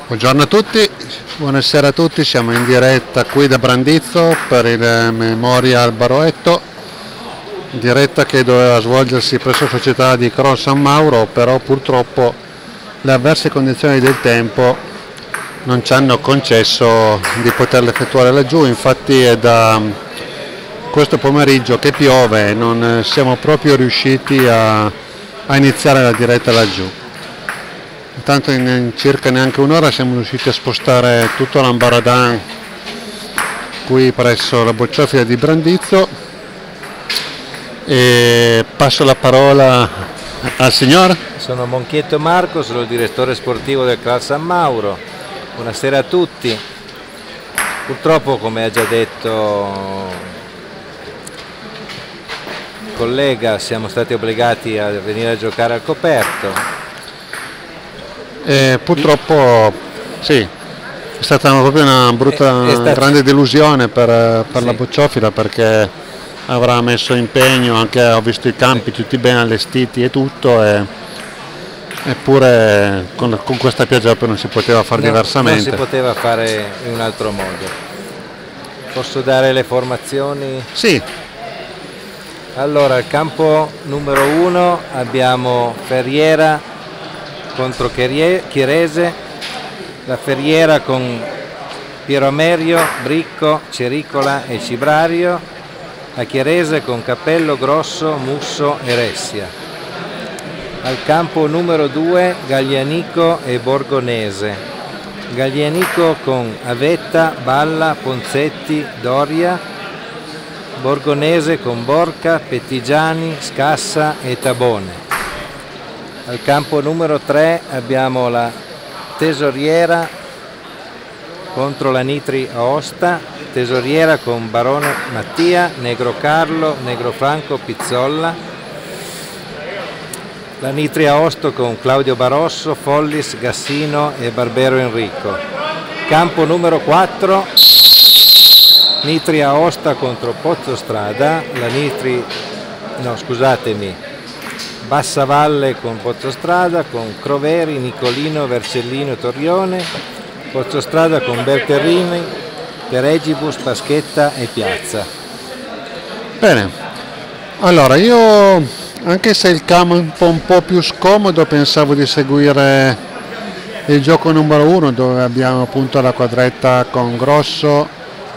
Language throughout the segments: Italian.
Buongiorno a tutti, buonasera a tutti, siamo in diretta qui da Brandizzo per il Memorial Baroetto, diretta che doveva svolgersi presso la società di Cron San Mauro, però purtroppo le avverse condizioni del tempo non ci hanno concesso di poterla effettuare laggiù. Infatti è da questo pomeriggio che piove e non siamo proprio riusciti a iniziare la diretta laggiù. Intanto in circa neanche un'ora siamo riusciti a spostare tutto l'ambaradan qui presso la bocciofila di Brandizzo e passo la parola al signor. Sono Monchietto Marco, sono il direttore sportivo del Club San Mauro. Buonasera a tutti. Purtroppo, come ha già detto il collega, siamo stati obbligati a venire a giocare al coperto. Purtroppo sì, è stata proprio una brutta, grande delusione per la bocciofila, perché avrà messo impegno, anche ho visto i campi tutti ben allestiti e tutto, eppure con questa pioggia non si poteva fare diversamente. Non si poteva fare in un altro modo. Posso dare le formazioni? Sì. Allora, il campo numero 1 abbiamo Ferriera contro Chierese, la Ferriera con Piero Amerio, Bricco, Cericola e Cibrario, la Chierese con Capello, Grosso, Musso e Ressia. Al campo numero 2 Gaglianico e Borgonese, Gaglianico con Avetta, Balla, Ponzetti, Doria, Borgonese con Borca, Pettigiani, Scassa e Tabone. Al campo numero 3 abbiamo la Tesoriera contro la Nitri Aosta, Tesoriera con Barone Mattia, Negro Carlo, Negro Franco, Pizzolla, la Nitri Aosto con Claudio Barosso, Follis, Gassino e Barbero Enrico. Campo numero 4, Nitri Aosta contro Pozzostrada, la Bassavalle con Pozzostrada, con Croveri, Nicolino, Vercellino, Torrione, Pozzostrada con Berterrini, Peregibus, Paschetta e Piazza. Bene, allora io, anche se il campo è un po' più scomodo, pensavo di seguire il gioco numero 1, dove abbiamo appunto la quadretta con Grosso,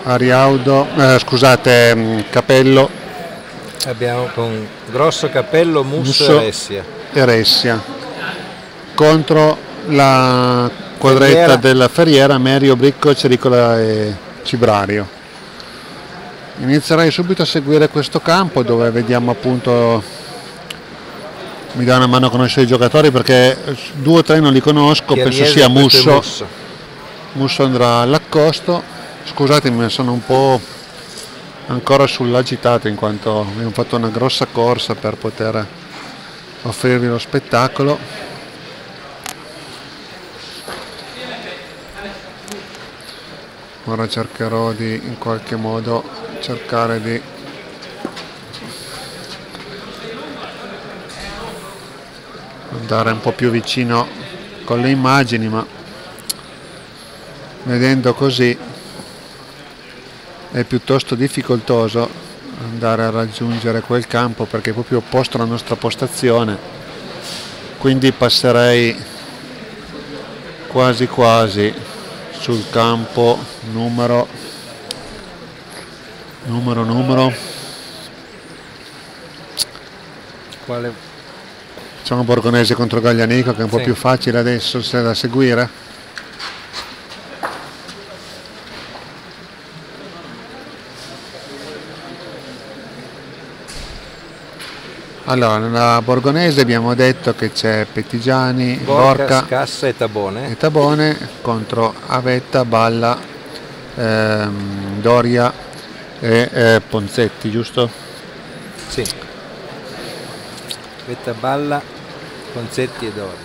Capello. Abbiamo con Grosso, Capello, Musso e Ressia contro la quadretta della Ferriera, Merio, Bricco, Cericola e Cibrario. Inizierei subito a seguire questo campo, dove vediamo appunto, mi dà una mano a conoscere i giocatori perché 2 o 3 non li conosco. Penso sia Musso. Musso andrà all'accosto. Scusatemi, sono un po' ancora sull'agitato, in quanto abbiamo fatto una grossa corsa per poter offrirvi lo spettacolo. Ora cercherò di in qualche modo cercare di andare un po' più vicino con le immagini, ma vedendo così è piuttosto difficoltoso andare a raggiungere quel campo, perché è proprio opposto alla nostra postazione, quindi passerei quasi quasi sul campo numero quale? Facciamo Borgonese contro Gaglianico, che è un po' più facile adesso se da seguire. Allora, nella Borgonese abbiamo detto che c'è Pettigiani, Borca, Scassa e Tabone contro Avetta, Balla, Doria e Ponzetti, giusto? Sì. Avetta, Balla, Ponzetti e Doria.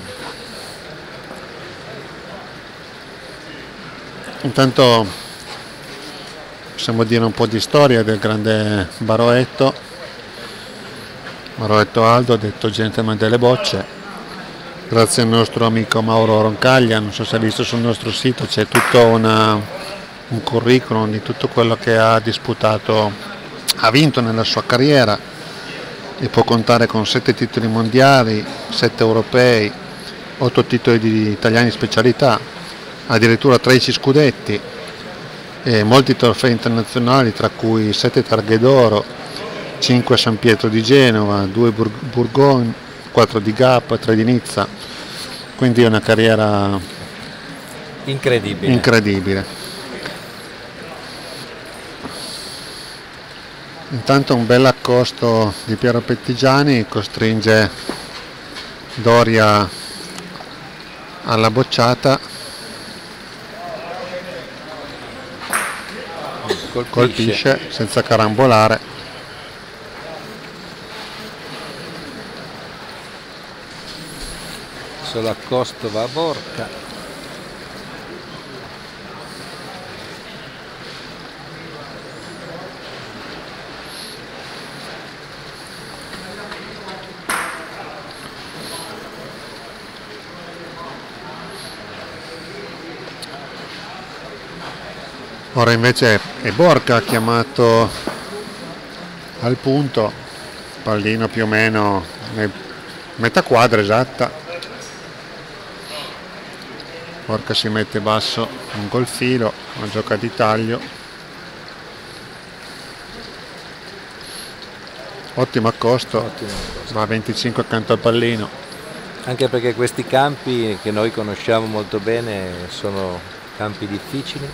Intanto possiamo dire un po' di storia del grande Baroetto Aldo, detto gentleman delle bocce, grazie al nostro amico Mauro Roncaglia. Non so se hai visto sul nostro sito, c'è tutto un curriculum di tutto quello che ha disputato, ha vinto nella sua carriera, e può contare con 7 titoli mondiali, 7 europei, 8 titoli di italiani specialità, addirittura 13 scudetti e molti trofei internazionali, tra cui 7 targhe d'oro, 5 a San Pietro di Genova, 2 Bourgogne, 4 di Gap, 3 di Nizza, quindi è una carriera incredibile. Intanto un bel accosto di Piero Pettigiani costringe Doria alla bocciata, colpisce senza carambolare. Solo accosto va a Borca. Ora invece è Borca chiamato al punto, pallino più o meno metà quadra esatta. Borca si mette basso lungo il filo, una gioca di taglio. Ottimo accosto, va a 25 accanto al pallino. Anche perché questi campi che noi conosciamo molto bene sono campi difficili.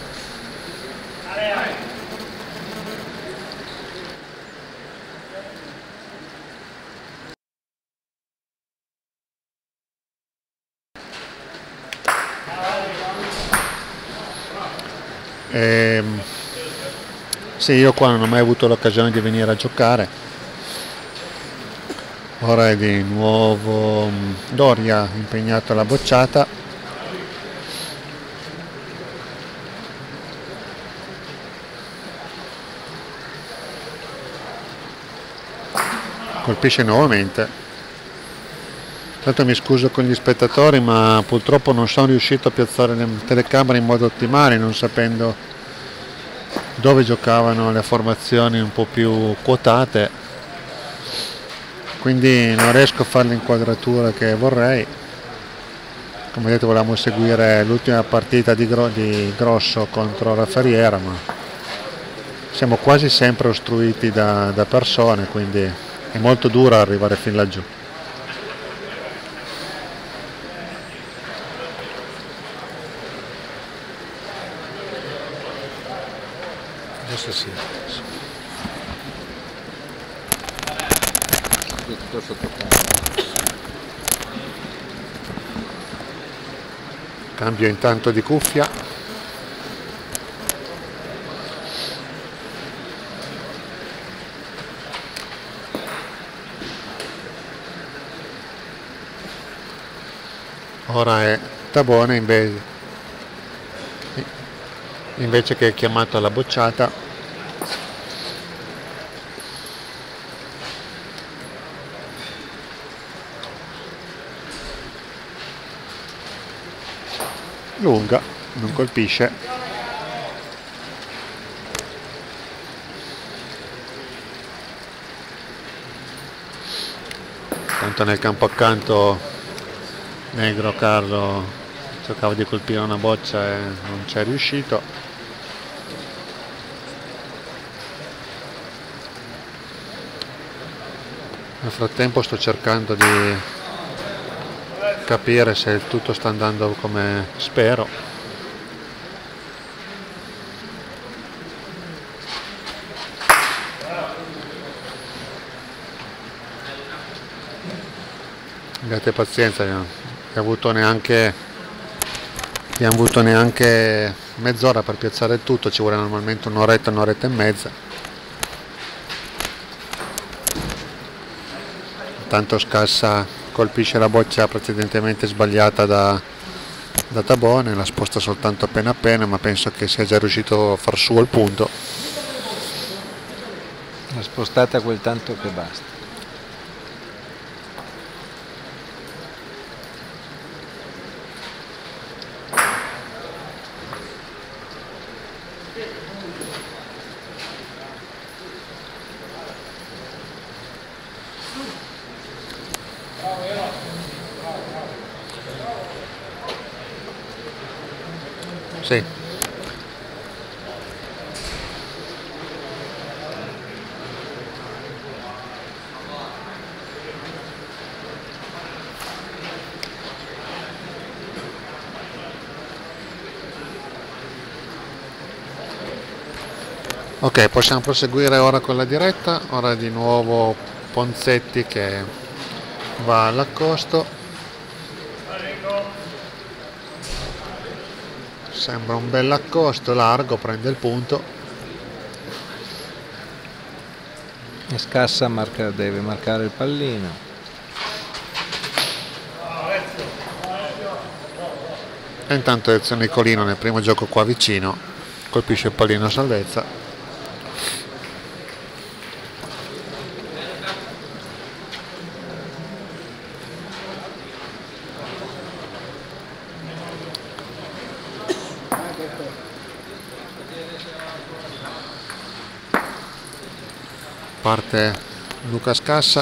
Sì, io qua non ho mai avuto l'occasione di venire a giocare. Ora è di nuovo Doria impegnato alla bocciata. Colpisce nuovamente. Tanto mi scuso con gli spettatori, ma purtroppo non sono riuscito a piazzare le telecamere in modo ottimale, non sapendo dove giocavano le formazioni un po' più quotate, quindi non riesco a fare l'inquadratura che vorrei. Come detto, volevamo seguire l'ultima partita di Grosso contro la Ferriera, ma siamo quasi sempre ostruiti da persone, quindi è molto duro arrivare fin laggiù. Adesso sì. Tutto sotto Cambio intanto di cuffia. Ora è Tabone invece che è chiamato alla bocciata. Lunga, non colpisce. Tanto nel campo accanto Negro Carlo cercava di colpire una boccia e non ci è riuscito. Nel frattempo sto cercando di capire se il tutto sta andando come spero. Abbiate pazienza, non abbiamo avuto neanche mezz'ora per piazzare il tutto, ci vuole normalmente un'oretta e mezza. Tanto Scassa colpisce la boccia precedentemente sbagliata da Tabone, la sposta soltanto appena, ma penso che sia già riuscito a far su il punto. L'ha spostata quel tanto che basta. Sì. Ok, possiamo proseguire ora con la diretta. Ora di nuovo Ponzetti che va all'accosto. Sembra un bel accosto, largo, prende il punto. E Scassa deve marcare il pallino. E intanto Ezio Nicolino nel primo gioco qua vicino colpisce il pallino a salvezza. Parte Luca Scassa,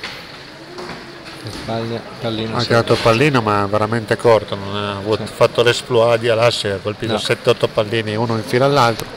ha tirato il pallino ma veramente corto, non ha fatto l'esploit di Alassi, ha colpito 7-8 pallini uno in fila all'altro.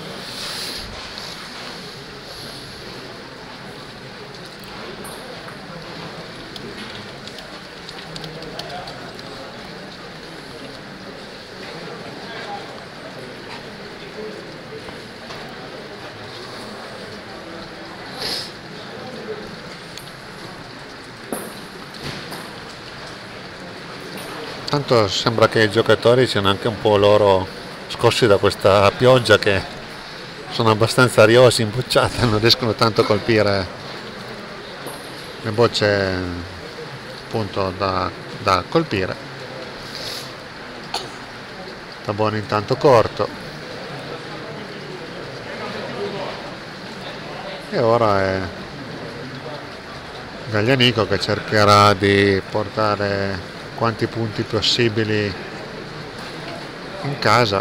Tanto sembra che i giocatori siano anche un po' loro scossi da questa pioggia, che sono abbastanza ariosi, imbocciate, non riescono tanto a colpire le bocce appunto da colpire. Tabone intanto corto e ora è Gaglianico che cercherà di portare quanti punti possibili in casa.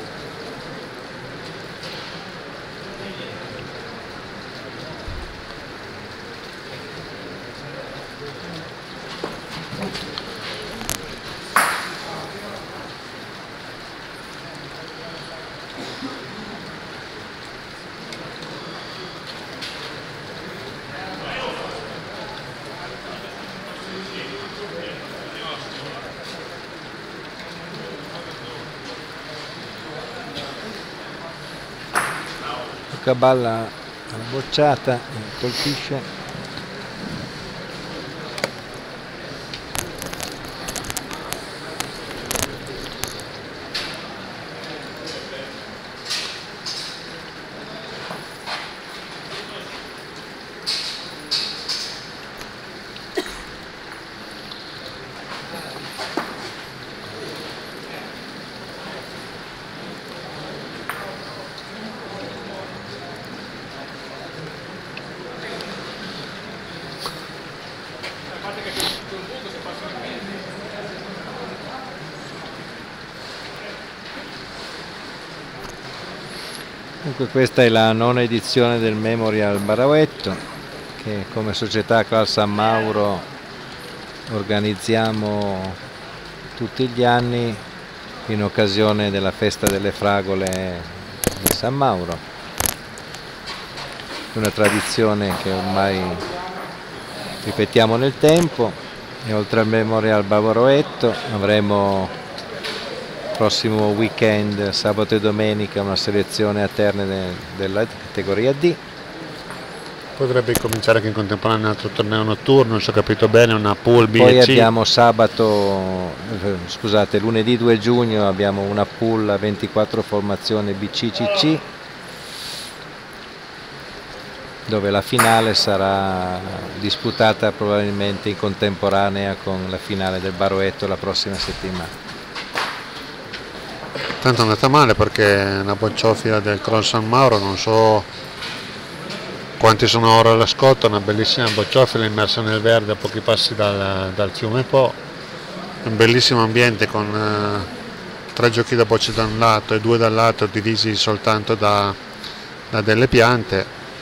Balla alla bocciata, colpisce. Dunque questa è la nona edizione del Memorial Baroetto, che come società Cal San Mauro organizziamo tutti gli anni in occasione della festa delle fragole di San Mauro. Una tradizione che ormai ripetiamo nel tempo, e oltre al Memorial Baroetto avremo prossimo weekend, sabato e domenica, una selezione a Terne della categoria D. Potrebbe cominciare anche in contemporanea un altro torneo notturno, non so capito bene, una pool B. Poi abbiamo lunedì 2 giugno abbiamo una pool a 24 formazione BCCC, dove la finale sarà disputata probabilmente in contemporanea con la finale del Baroetto la prossima settimana. Tanto è andata male perché la bocciofila del Cron San Mauro, non so quanti sono ora alla scotta, una bellissima bocciofila immersa nel verde a pochi passi dal fiume Po, un bellissimo ambiente con 3 giochi da bocce da un lato e 2 dall'altro, divisi soltanto da delle piante.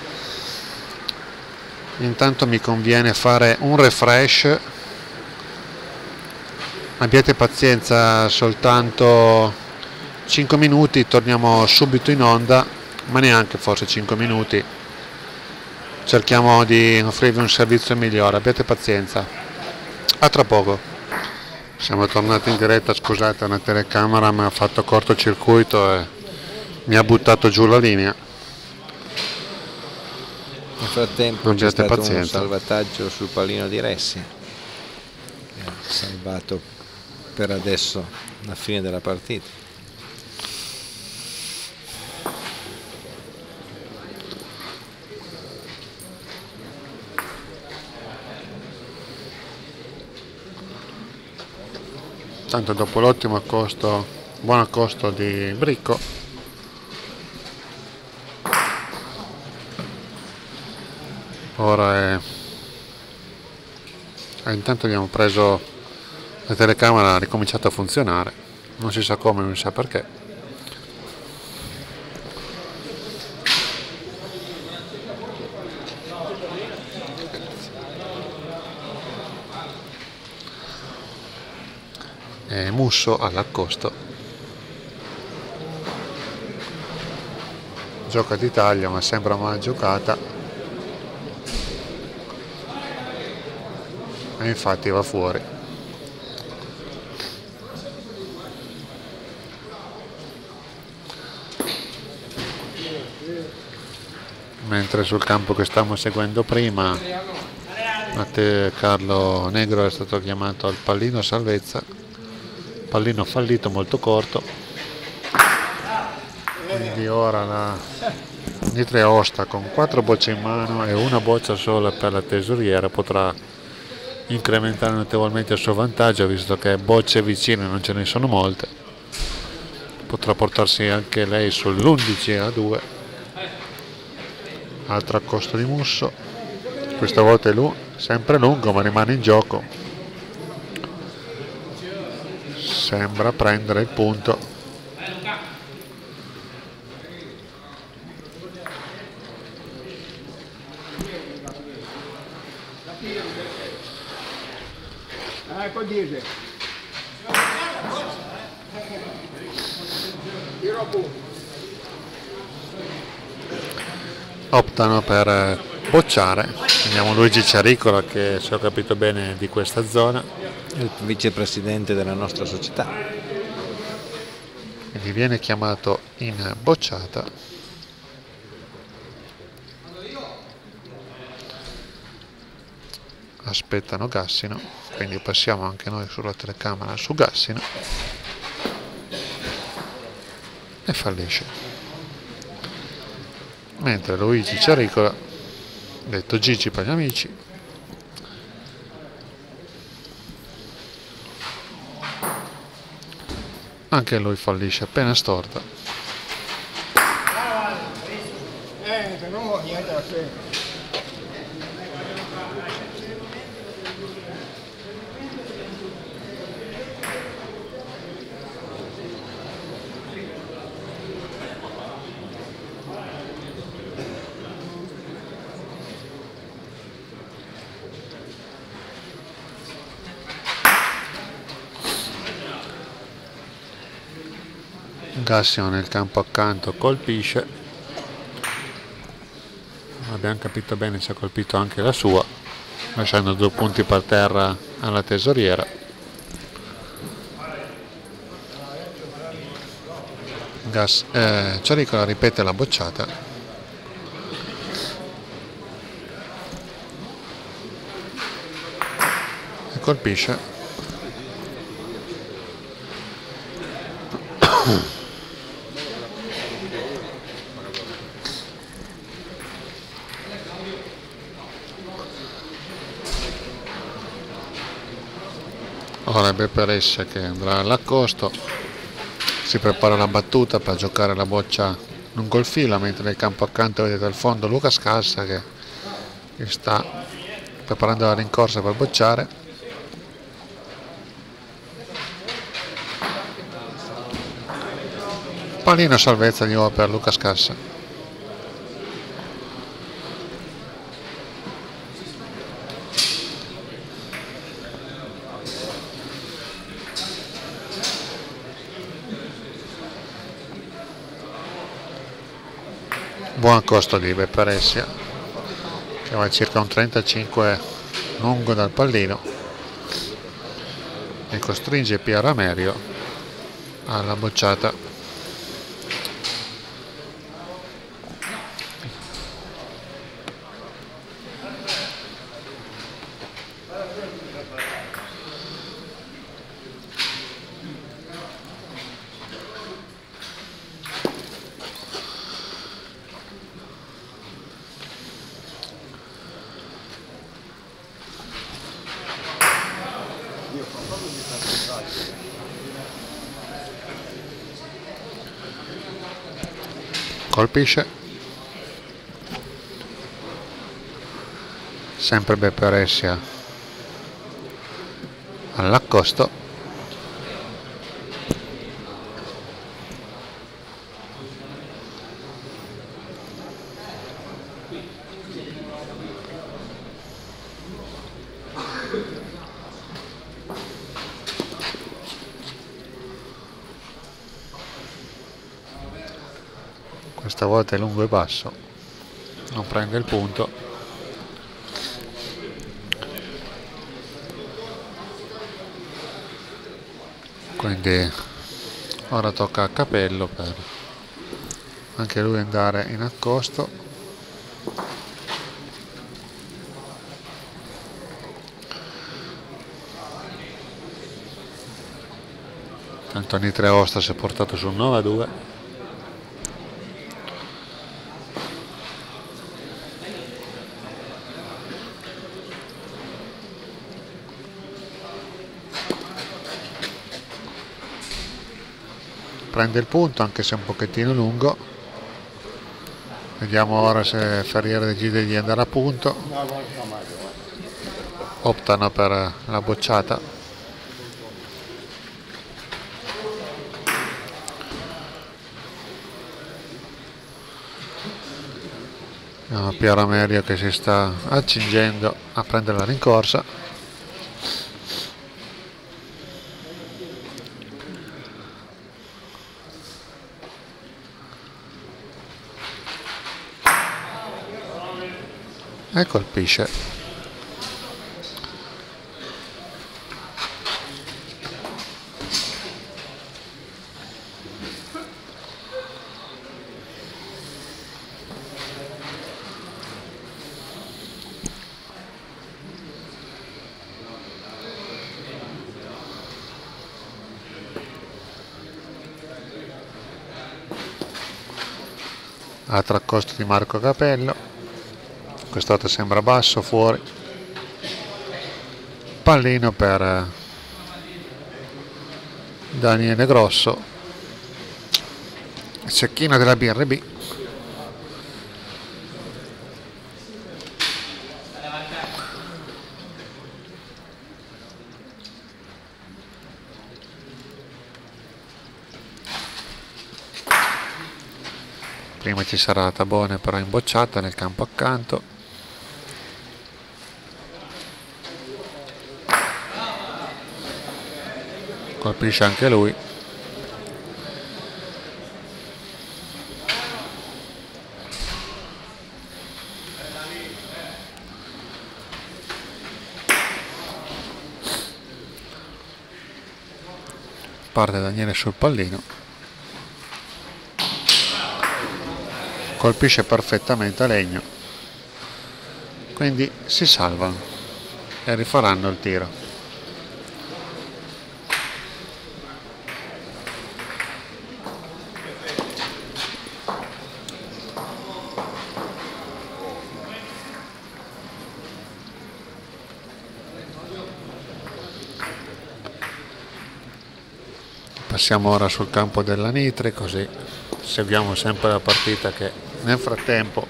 Intanto mi conviene fare un refresh, abbiate pazienza, soltanto 5 minuti, torniamo subito in onda, ma neanche forse 5 minuti. Cerchiamo di offrirvi un servizio migliore, abbiate pazienza. A tra poco. Siamo tornati in diretta, scusate, una telecamera mi ha fatto cortocircuito e mi ha buttato giù la linea. Nel frattempo c'è stato un salvataggio sul pallino di Ressi, ha salvato per adesso la fine della partita. Tanto dopo l'ottimo accosto, buon accosto di Bricco, ora intanto abbiamo preso la telecamera, ha ricominciato a funzionare, non si sa come, non si sa perché. E Musso all'accosto, gioca d'Italia ma sembra mal giocata e infatti va fuori. Mentre sul campo che stavamo seguendo prima, Carlo Negro è stato chiamato al pallino salvezza, pallino fallito molto corto, quindi ora la Nitria Aosta con 4 bocce in mano e una boccia sola per la tesoriera potrà incrementare notevolmente il suo vantaggio, visto che bocce vicine non ce ne sono molte, potrà portarsi anche lei sull'11-2. Altro accosto di Musso, questa volta è sempre lungo ma rimane in gioco, sembra prendere il punto. Optano per bocciare. Vediamo Luigi Ciaricola, che se ho capito bene di questa zona, il vicepresidente della nostra società, quindi viene chiamato in bocciata. Aspettano Gassino, quindi passiamo anche noi sulla telecamera su Gassino e fallisce, mentre Luigi Ciaricola, detto Gigi per gli amici, anche lui fallisce appena storta. Gassino nel campo accanto colpisce, abbiamo capito bene se ha colpito anche la sua, lasciando 2 punti per terra alla tesoriera. Ciaricola ripete la bocciata e colpisce. Ora Beppe Ressa che andrà all'accosto, si prepara la battuta per giocare la boccia lungo il filo, mentre nel campo accanto vedete al fondo Luca Scassa che sta preparando la rincorsa per bocciare. Pallino salvezza di nuovo per Luca Scassa. Buon costo di Beperessia, che va circa un 35 lungo dal pallino e costringe Piero Amerio alla bocciata. Colpisce sempre Beperessia all'accosto, questa volta è lungo e basso, non prende il punto, quindi ora tocca a Capello per anche lui andare in accosto. Tanto Nitria Aosta si è portato sul 9-2. Prende il punto anche se è un pochettino lungo. Vediamo ora se Ferriere decide di andare a punto. Optano per la bocciata. Piero Amerio che si sta accingendo a prendere la rincorsa. E colpisce. Altro accosto di Marco Capello, quest'altro sembra basso, fuori, pallino per Daniele Grosso, il cecchino della BRB. Prima ci sarà Tabone però in bocciata nel campo accanto. Colpisce anche lui. Parte Daniele sul pallino. Colpisce perfettamente a Legno, quindi si salvano e rifaranno il tiro. Passiamo ora sul campo della Nitri, così seguiamo sempre la partita che nel frattempo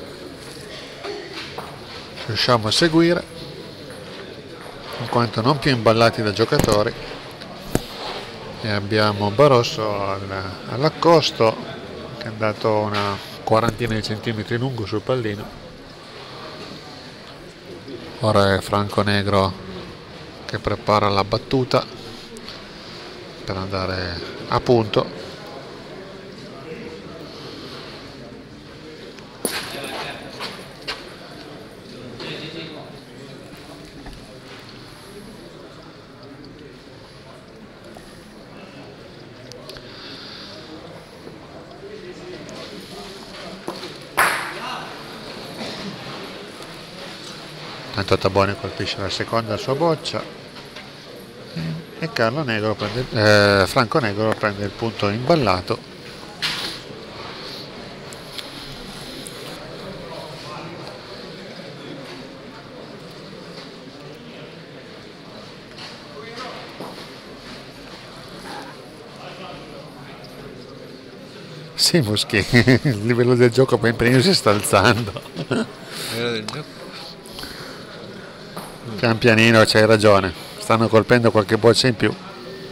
riusciamo a seguire, in quanto non più imballati da giocatori, e abbiamo Barosso all'accosto che è andato una quarantina di centimetri lungo sul pallino. Ora è Franco Negro che prepara la battuta per andare a punto. Intanto Tabone colpisce la seconda sua boccia e Franco Negro prende il punto imballato. Sì, Muschi, il livello del gioco ben prima si sta alzando. Il livello del gioco. Pian pianino, c'hai ragione, stanno colpendo qualche boccia in più.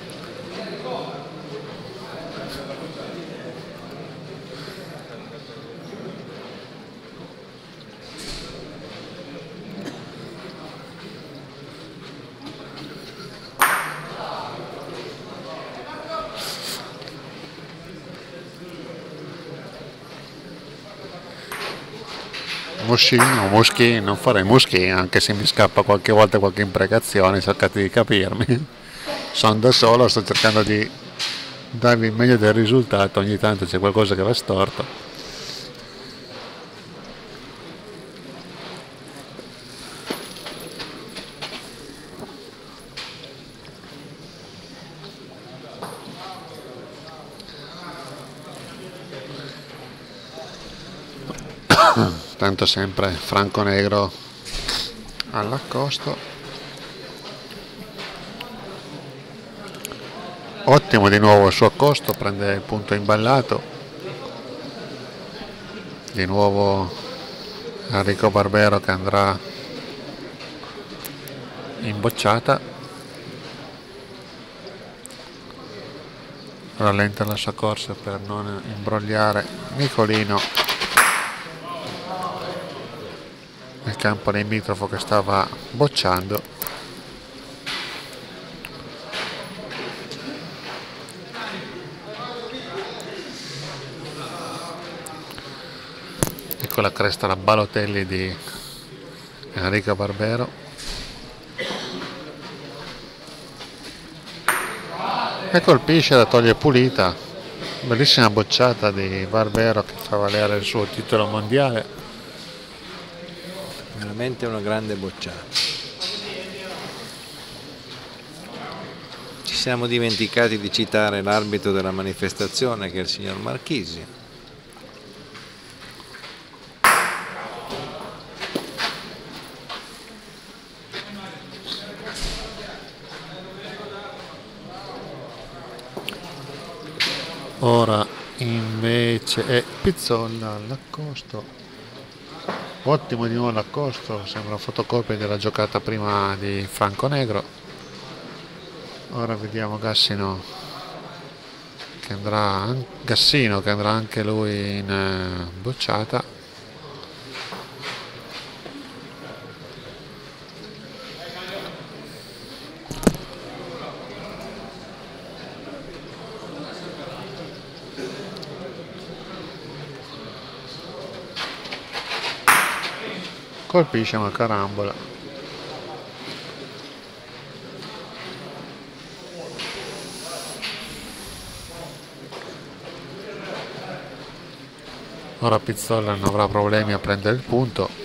Muschi, non farei Muschi, anche se mi scappa qualche volta qualche imprecazione, cercate di capirmi. Sono da solo, sto cercando di darvi il meglio del risultato, ogni tanto c'è qualcosa che va storto. Tanto sempre Franco Negro all'accosto, ottimo di nuovo il suo accosto, prende il punto imballato, di nuovo Enrico Barbero che andrà in bocciata, rallenta la sua corsa per non imbrogliare Nicolino nel campo limitrofo che stava bocciando. Ecco la cresta, la Balotelli di Enrico Barbero, e colpisce, la toglie pulita, bellissima bocciata di Barbero che fa valere il suo titolo mondiale. Veramente una grande bocciata. Ci siamo dimenticati di citare l'arbitro della manifestazione, che è il signor Marchisi. Ora invece è Pizzolla all'accosto. Ottimo di nuovo l'accosto, sembra una fotocopia della giocata prima di Franco Negro. Ora vediamo Gassino che andrà anche lui in bocciata. Colpisce una carambola. Ora Pizzolla non avrà problemi a prendere il punto.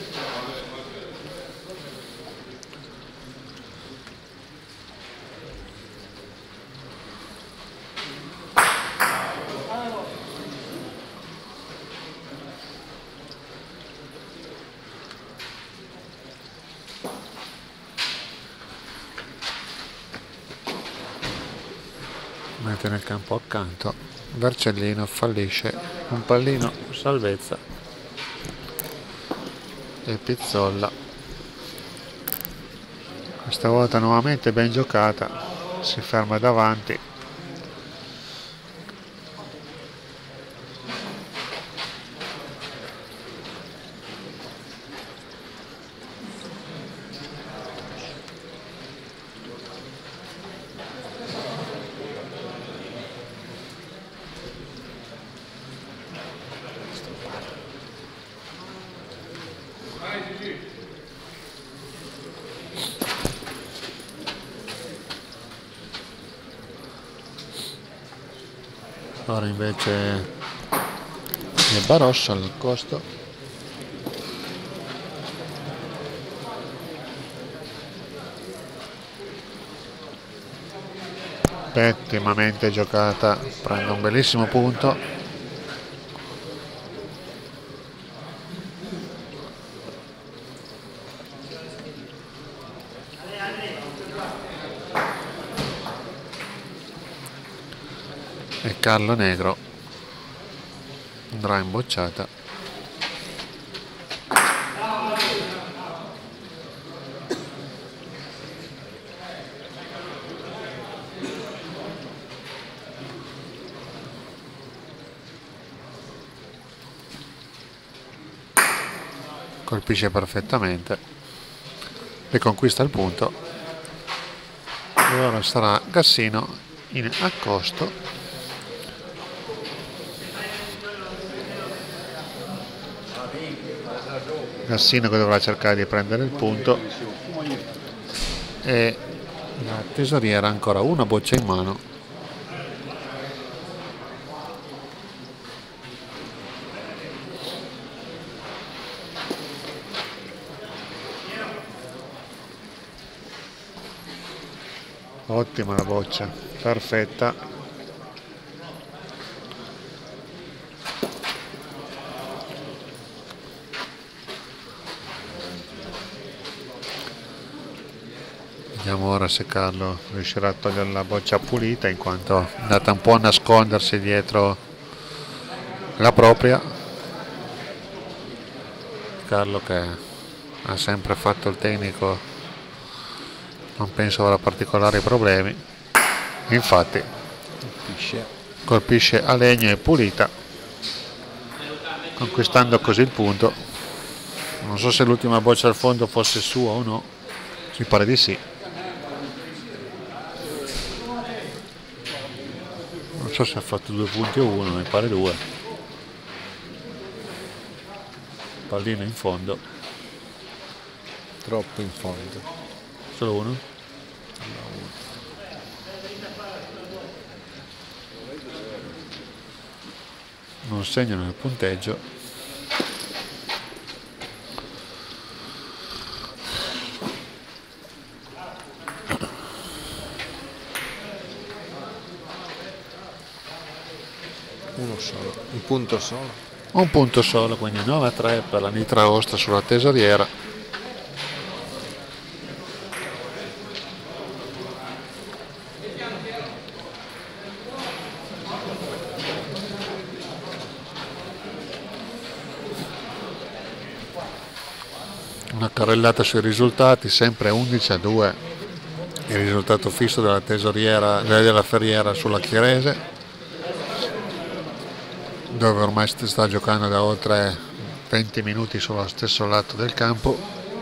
Mette nel campo accanto, Vercellino fallisce un pallino, salvezza, e Pizzolla questa volta nuovamente ben giocata, si ferma davanti. Ora invece è Barossa al costo. ottimamente giocata, prende un bellissimo punto. E Carlo Negro andrà in bocciata. Colpisce perfettamente e conquista il punto, e ora sarà Gassino in accosto. Gassino che dovrà cercare di prendere il punto, e la tesoriera ancora una boccia in mano. Ottima la boccia, perfetta. Vediamo ora se Carlo riuscirà a togliere la boccia pulita, in quanto è andata un po' a nascondersi dietro la propria. Carlo, che ha sempre fatto il tecnico, non penso avrà particolari problemi. Infatti colpisce a legno e pulita, conquistando così il punto. Non so se l'ultima boccia al fondo fosse sua o no, mi pare di sì. Non so se ha fatto 2 punti o 1, mi pare 2. Pallino in fondo, Troppo in fondo. solo 1. Non segnano il punteggio. Uno solo, un punto solo. Un punto solo, quindi 9-3 per la Nitra Aosta sulla tesoriera. Una carrellata sui risultati, sempre 11-2 il risultato fisso della tesoriera, della Ferriera sulla Chiarese, dove ormai si sta giocando da oltre 20 minuti sullo stesso lato del campo.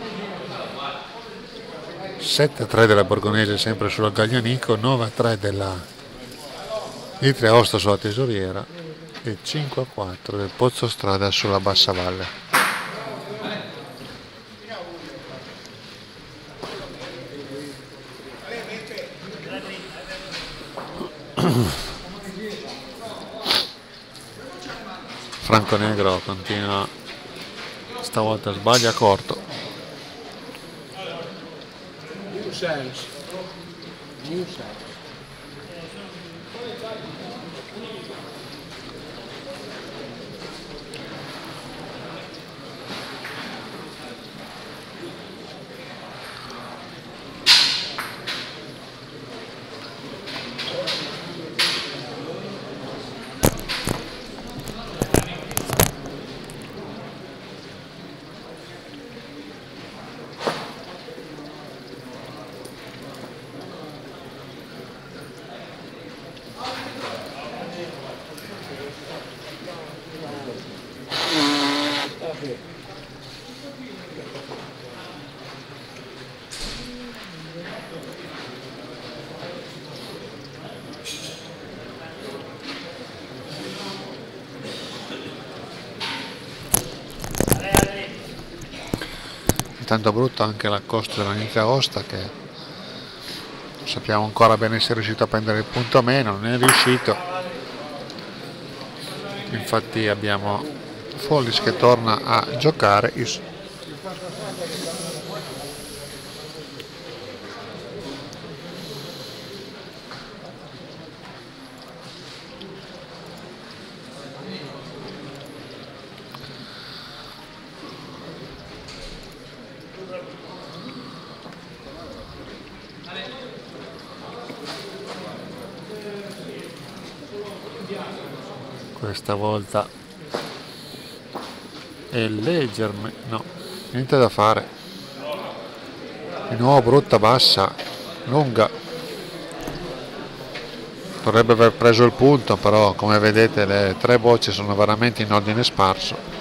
7-3 della Borgonese sempre sulla Gaglianico, 9-3 della Nitra Aosta sulla tesoriera e 5-4 del Pozzostrada sulla Bassa Valle. Franco Negro continua, stavolta sbaglia corto. New sense. Tanto brutto anche l'accosto della Nitra Aosta, che non sappiamo ancora bene se è riuscito a prendere il punto o meno, non è riuscito. Infatti abbiamo Follis che torna a giocare. questa volta è leggermente, no, niente da fare, di nuovo brutta, bassa, lunga, dovrebbe aver preso il punto, però come vedete le tre bocce sono veramente in ordine sparso.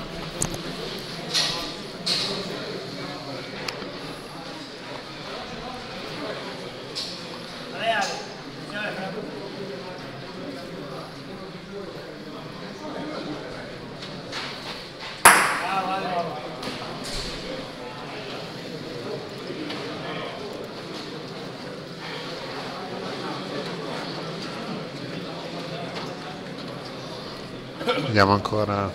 Vediamo ancora.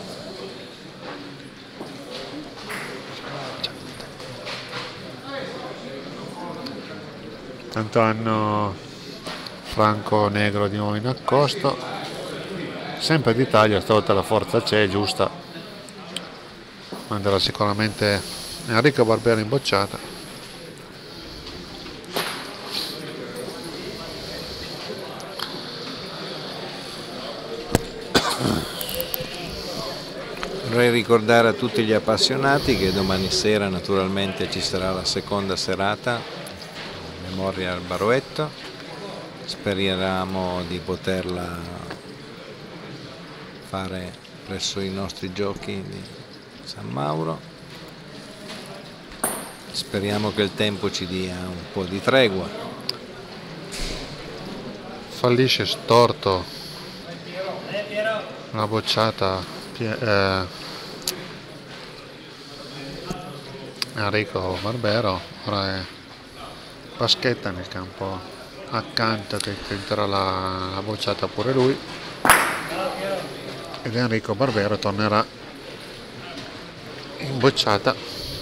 Tanto hanno Franco Negro di nuovo in accosto, sempre d'Italia, stavolta la forza c'è, giusta, manderà sicuramente Enrico Barbero in bocciata. Vorrei ricordare a tutti gli appassionati che domani sera naturalmente ci sarà la seconda serata Memorial Baroetto. Speriamo di poterla fare presso i nostri giochi di San Mauro. Speriamo che il tempo ci dia un po' di tregua. Fallisce storto la bocciata Enrico Barbero. Ora è Paschetta nel campo accanto che tenterà la bocciata pure lui, ed Enrico Barbero tornerà in bocciata.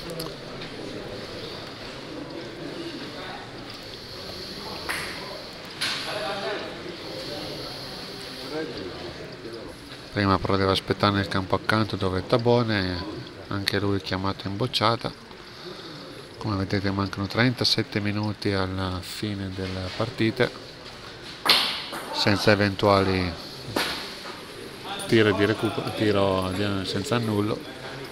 Prima però deve aspettare nel campo accanto dove Tabone, anche lui chiamato in bocciata. Come vedete mancano 37 minuti alla fine della partita, senza eventuali tiro di recupero, senza annullo.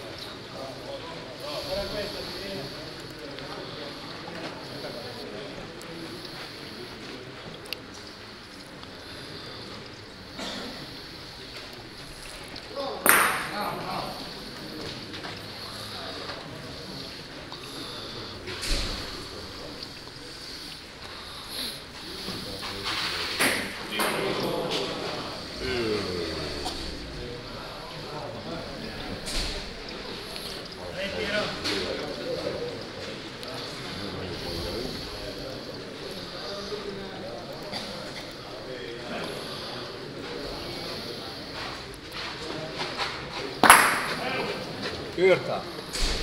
Kürta.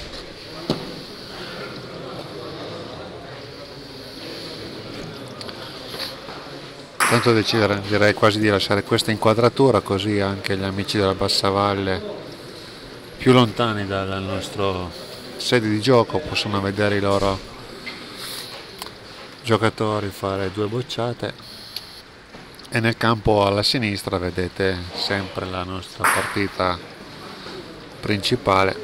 Tanto direi quasi di lasciare questa inquadratura, così anche gli amici della Bassavalle più lontani dalla nostra sede di gioco possono vedere i loro giocatori fare due bocciate. E nel campo alla sinistra vedete sempre la nostra partita principale,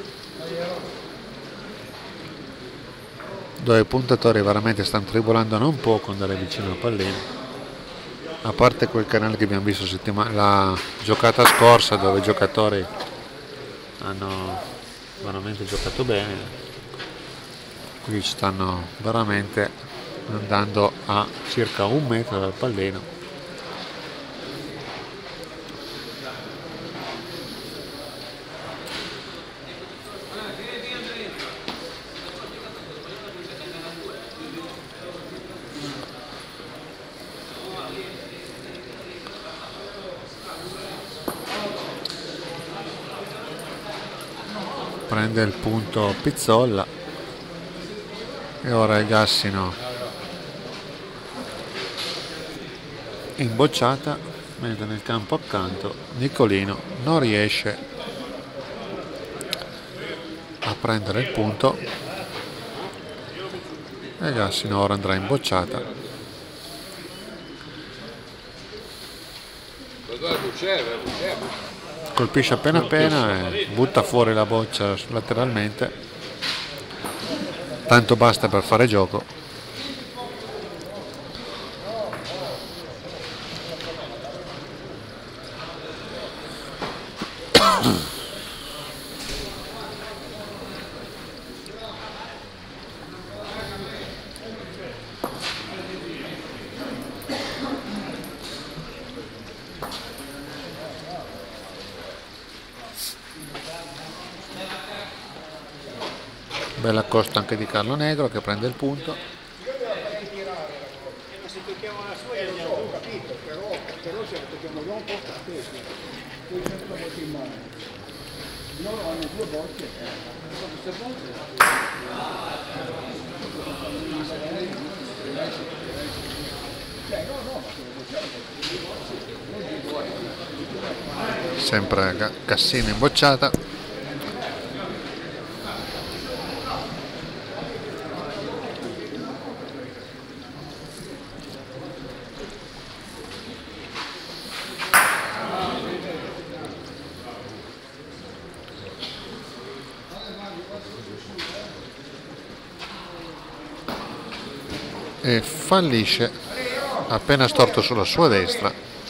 dove i puntatori veramente stanno tribolando non poco andare vicino al pallino, a parte quel canale che abbiamo visto la giocata scorsa, dove i giocatori hanno veramente giocato bene. Qui stanno veramente andando a circa 1 metro dal pallino. Prende il punto Pizzolla e ora il Gassino in bocciata, mentre nel campo accanto Nicolino non riesce a prendere il punto e Gassino ora andrà in bocciata. colpisce appena appena e butta fuori la boccia lateralmente, tanto basta per fare gioco. Bella costa anche di Carlo Negro che prende il punto. Sempre Cassino in bocciata. E fallisce appena storto sulla sua destra.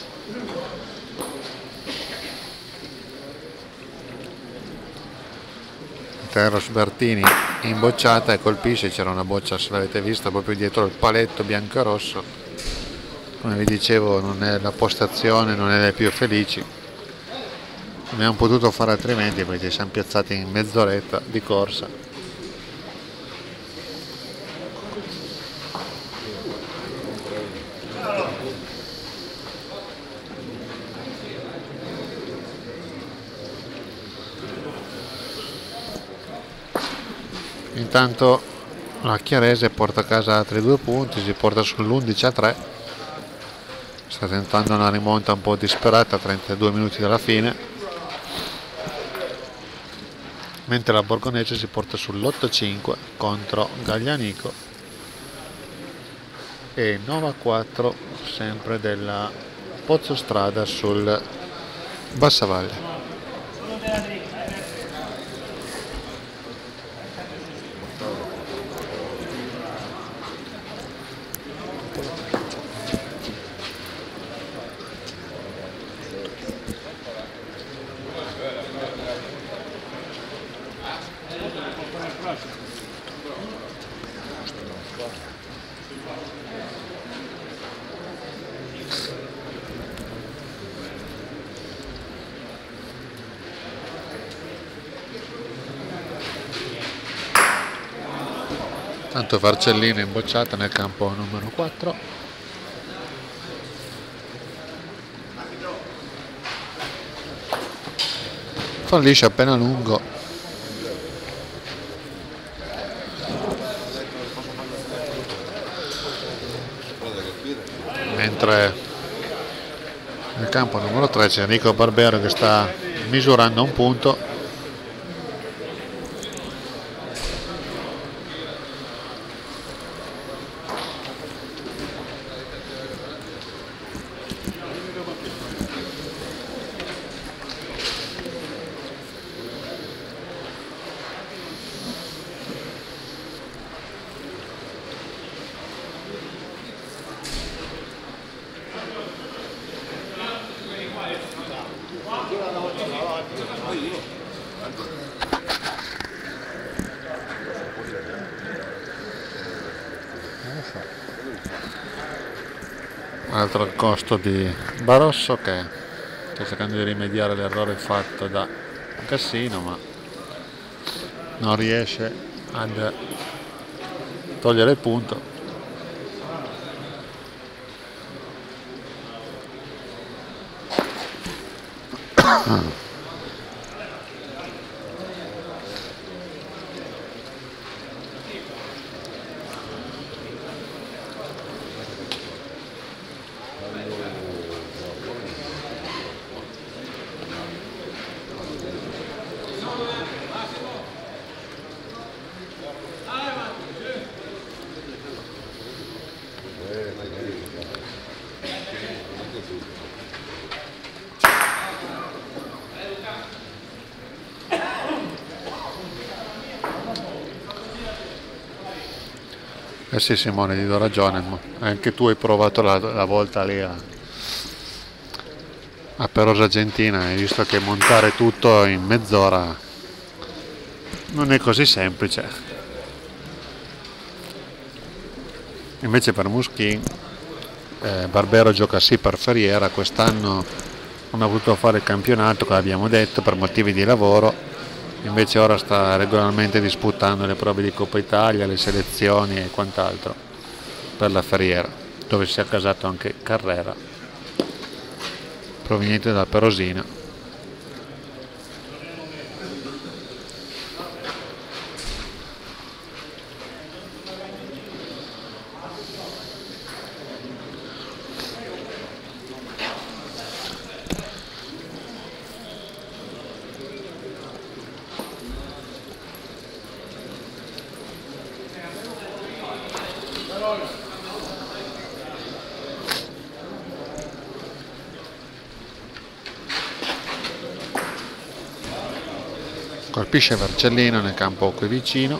Teros Bertini in bocciata e colpisce, c'era una boccia, se l'avete vista, proprio dietro il paletto bianco e rosso. Come vi dicevo, non è la postazione, non è delle più felici, non abbiamo potuto fare altrimenti perché ci siamo piazzati in mezz'oretta di corsa. Intanto la Chiarese porta a casa altri 2 punti, si porta sull'11-3, sta tentando una rimonta un po' disperata a 32 minuti dalla fine, mentre la Borgonese si porta sull'8-5 contro Gaglianico e 9-4 sempre della Pozzostrada sul Bassavalle. Tanto Varcellino in bocciata nel campo numero 4. Fallisce appena lungo. Mentre nel campo numero 3 c'è Enrico Barbero che sta misurando un punto. Altro costo di Barosso che sta cercando di rimediare all'errore fatto da Cassino, ma non riesce ad togliere il punto. Eh sì Simone, ti do ragione, ma anche tu hai provato la volta lì a Perosa Argentina, hai visto che montare tutto in mezz'ora non è così semplice. Invece per Muschin, Barbero gioca sì per Ferriera, quest'anno non ha voluto fare il campionato, come abbiamo detto, per motivi di lavoro, invece ora sta regolarmente disputando le prove di Coppa Italia, le selezioni e quant'altro per la Ferriera, dove si è accasato anche Carrera, proveniente da Perosina. Colpisce Vercellino nel campo qui vicino.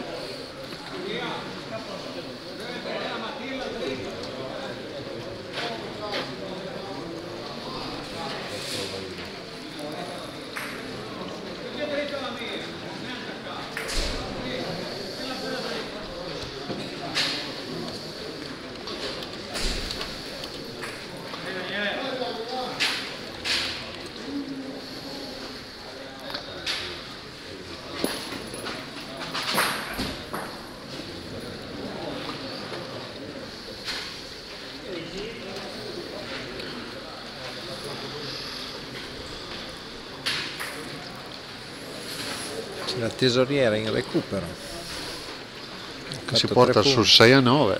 La tesoriera in recupero Che si porta sul 6-9.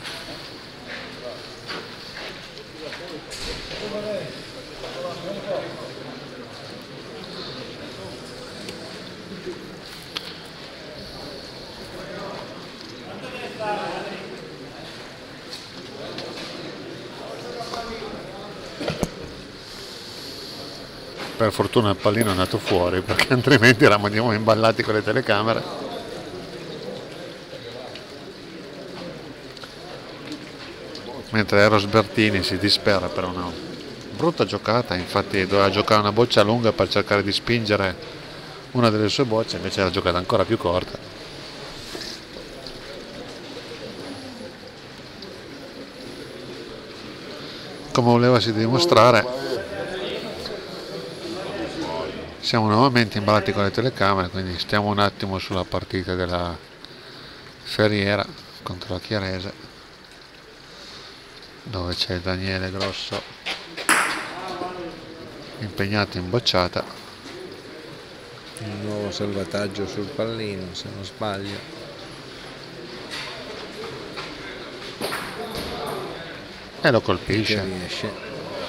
Per fortuna il pallino è andato fuori, perché altrimenti eravamo imballati con le telecamere. Mentre Eros Bertini si dispera per una brutta giocata, infatti doveva giocare una boccia lunga per cercare di spingere una delle sue bocce, invece era giocata ancora più corta. Come volevasi dimostrare, siamo nuovamente imballati con le telecamere, quindi stiamo un attimo sulla partita della Ferriera contro la Chiarese, dove c'è Daniele Grosso impegnato in bocciata. Un nuovo salvataggio sul pallino, se non sbaglio. E lo colpisce. Riesce.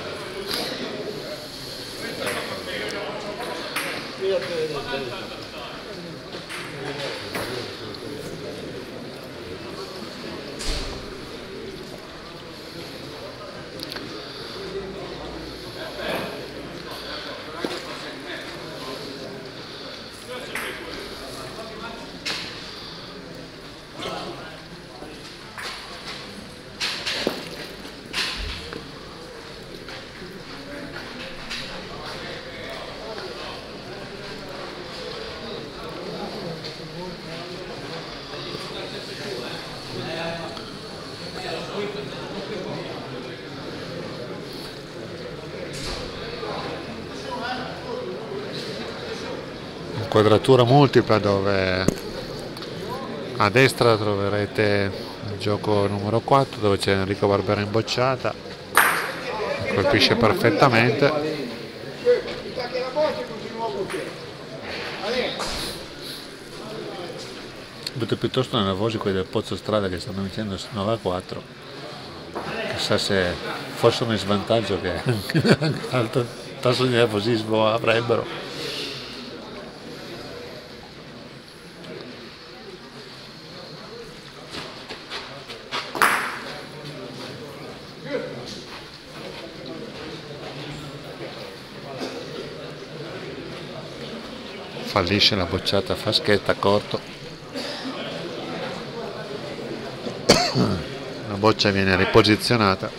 Quadratura multipla, dove a destra troverete il gioco numero 4, dove c'è Enrico Barbera in bocciata, colpisce perfettamente. Siete piuttosto nervosi quelli del Pozzo Strada che stanno vincendo 9-4, chissà se fossero in svantaggio che alto tasso di nervosismo avrebbero. Fallisce la bocciata Faschetta, corto. boccia viene riposizionata.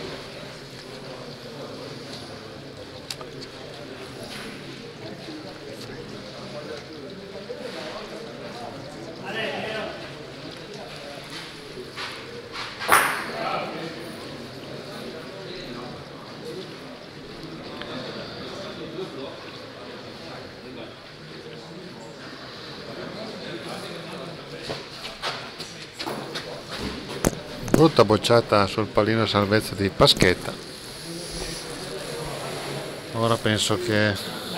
Brutta bocciata sul pallino salvezza di Paschetta. Ora penso che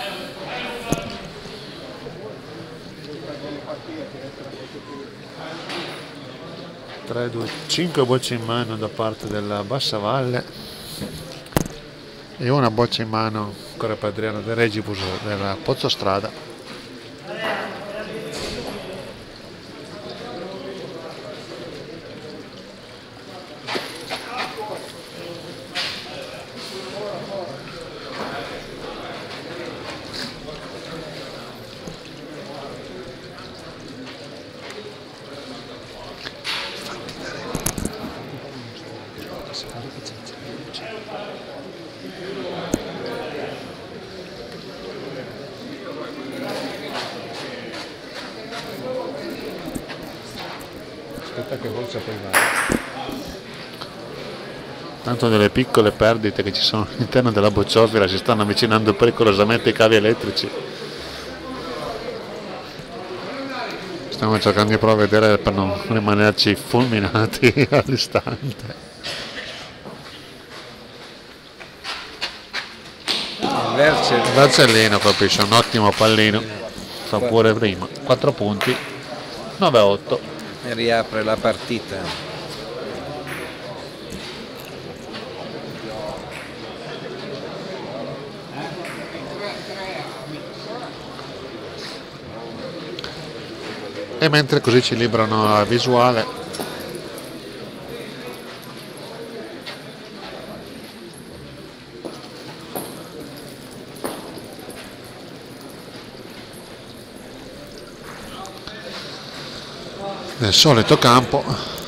5 bocce in mano da parte della Bassavalle e una boccia in mano ancora per Adriano De Regibus della Pozzostrada. Che forse poi va. Tanto delle piccole perdite che ci sono all'interno della bocciofila si stanno avvicinando pericolosamente i cavi elettrici. Stiamo cercando di provvedere per non rimanerci fulminati all'istante. Vercellino colpisce un ottimo pallino, fa pure prima, 4 punti, 9-8. E riapre la partita. E mentre così ci librano la visuale, nel solito campo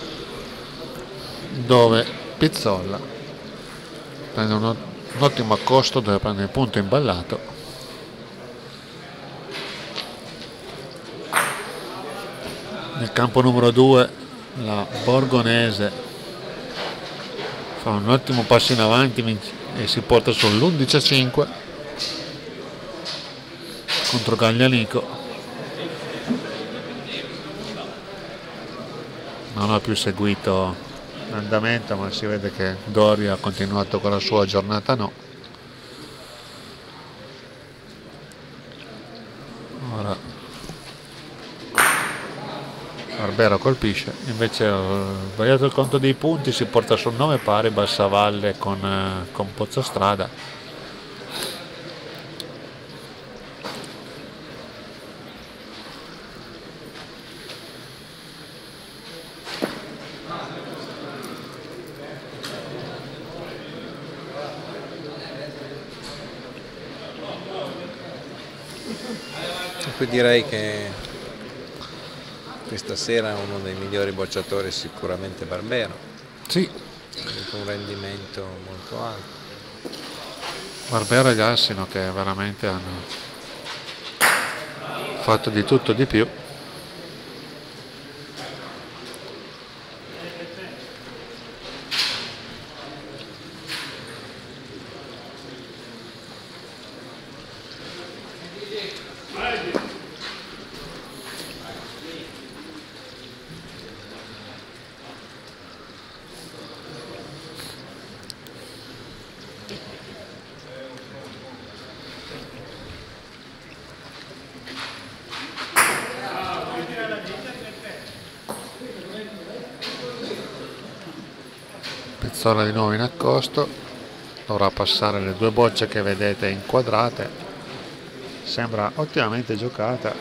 dove Pizzolla prende un ottimo accosto dove prende il punto imballato. Nel campo numero 2 la Borgonese fa un ottimo passo in avanti e si porta sull'11-5 contro Gaglianico. Non ho più seguito l'andamento, ma si vede che Doria ha continuato con la sua giornata Ora Barbero colpisce, invece ho sbagliato il conto dei punti, si porta sul 9 pari Bassavalle con Pozzostrada. Direi che questa sera uno dei migliori bocciatori è sicuramente Barbero. Sì. Con un rendimento molto alto. Barbero e Gassino che veramente hanno fatto di tutto di più. Pizzola di nuovo in accosto, dovrà passare le 2 bocce che vedete inquadrate, sembra ottimamente giocata.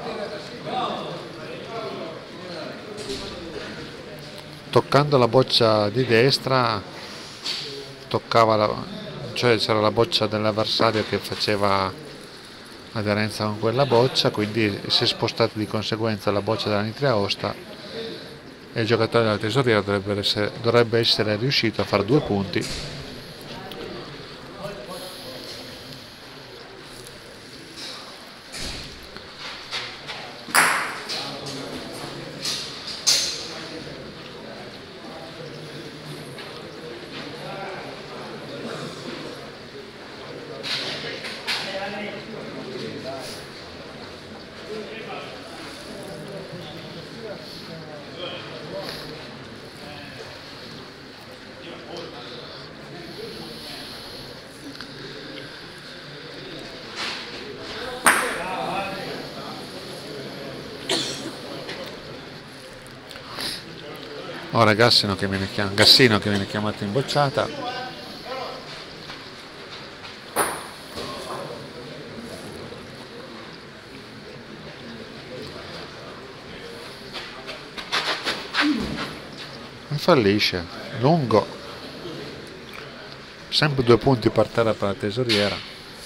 Toccando la boccia di destra cioè c'era la boccia dell'avversario che faceva aderenza con quella boccia, quindi si è spostata di conseguenza la boccia della Nitria Aosta e il giocatore della tesoriera dovrebbe essere riuscito a fare 2 punti. Ora Gassino che viene chiamato in bocciata. E fallisce. Lungo. Sempre 2 punti per terra per la tesoriera.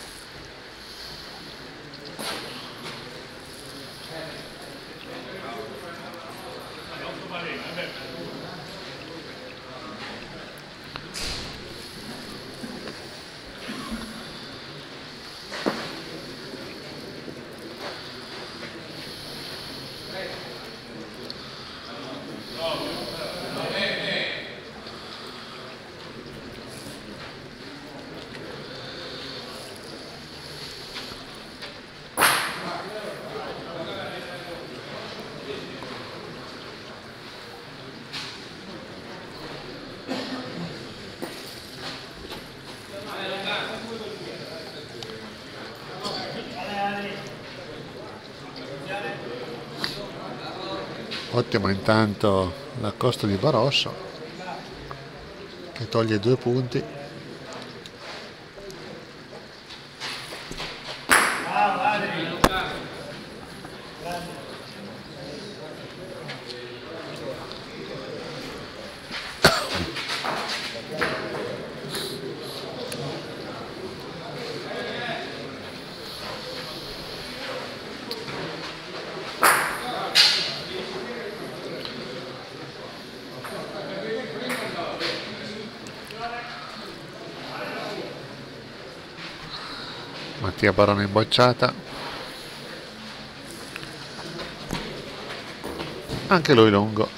Ottimo intanto l'accosto di Barosso che toglie 2 punti. Mattia Barone in bocciata, anche lui lungo.